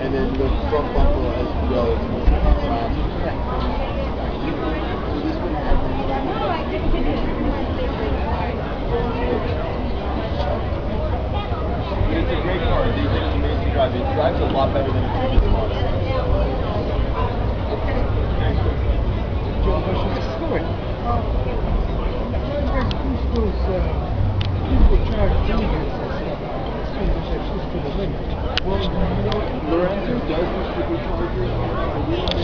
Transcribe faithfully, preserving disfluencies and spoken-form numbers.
and then the front bumper as well. Um, it's a great car. It's amazing to drive. It drives a lot better than the previous model. Joe, what's your story? Uh, those uh, people charge millions and stuff. It's just to the limit. Well, Lorenzo does the superchargers.